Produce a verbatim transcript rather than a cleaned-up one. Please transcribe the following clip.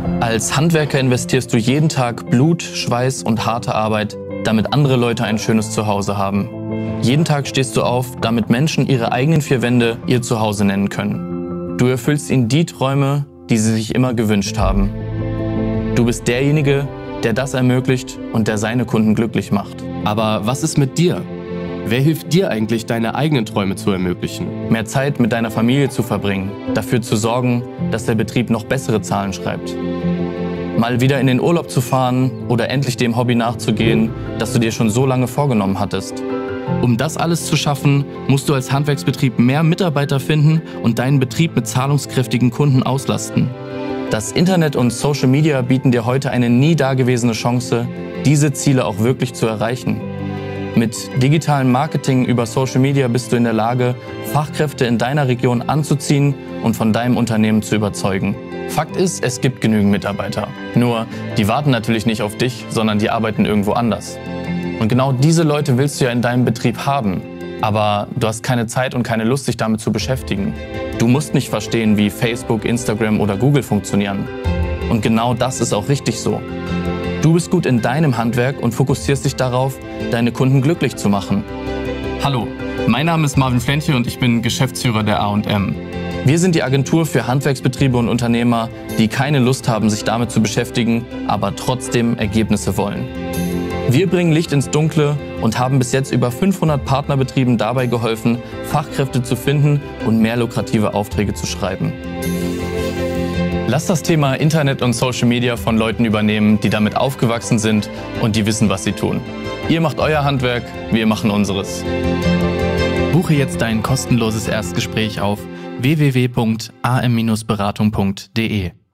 Als Handwerker investierst du jeden Tag Blut, Schweiß und harte Arbeit, damit andere Leute ein schönes Zuhause haben. Jeden Tag stehst du auf, damit Menschen ihre eigenen vier Wände ihr Zuhause nennen können. Du erfüllst ihnen die Träume, die sie sich immer gewünscht haben. Du bist derjenige, der das ermöglicht und der seine Kunden glücklich macht. Aber was ist mit dir? Wer hilft dir eigentlich, deine eigenen Träume zu ermöglichen? Mehr Zeit mit deiner Familie zu verbringen, dafür zu sorgen, dass der Betrieb noch bessere Zahlen schreibt. Mal wieder in den Urlaub zu fahren oder endlich dem Hobby nachzugehen, das du dir schon so lange vorgenommen hattest. Um das alles zu schaffen, musst du als Handwerksbetrieb mehr Mitarbeiter finden und deinen Betrieb mit zahlungskräftigen Kunden auslasten. Das Internet und Social Media bieten dir heute eine nie dagewesene Chance, diese Ziele auch wirklich zu erreichen. Mit digitalem Marketing über Social Media bist du in der Lage, Fachkräfte in deiner Region anzuziehen und von deinem Unternehmen zu überzeugen. Fakt ist, es gibt genügend Mitarbeiter. Nur, die warten natürlich nicht auf dich, sondern die arbeiten irgendwo anders. Und genau diese Leute willst du ja in deinem Betrieb haben. Aber du hast keine Zeit und keine Lust, dich damit zu beschäftigen. Du musst nicht verstehen, wie Facebook, Instagram oder Google funktionieren. Und genau das ist auch richtig so. Du bist gut in deinem Handwerk und fokussierst dich darauf, deine Kunden glücklich zu machen. Hallo, mein Name ist Marvin Flentje und ich bin Geschäftsführer der A und M. Wir sind die Agentur für Handwerksbetriebe und Unternehmer, die keine Lust haben, sich damit zu beschäftigen, aber trotzdem Ergebnisse wollen. Wir bringen Licht ins Dunkle und haben bis jetzt über fünfhundert Partnerbetrieben dabei geholfen, Fachkräfte zu finden und mehr lukrative Aufträge zu schreiben. Lass das Thema Internet und Social Media von Leuten übernehmen, die damit aufgewachsen sind und die wissen, was sie tun. Ihr macht euer Handwerk, wir machen unseres. Buche jetzt dein kostenloses Erstgespräch auf w w w punkt a m Bindestrich beratung punkt de.